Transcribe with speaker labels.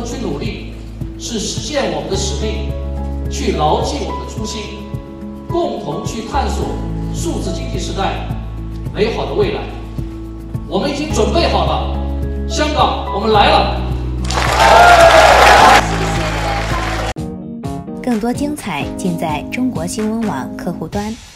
Speaker 1: 去努力，是实现我们的使命，去牢记我们的初心，共同去探索数字经济时代美好的未来。我们已经准备好了，香港，我们来了。
Speaker 2: 更多精彩尽在中国新闻网客户端。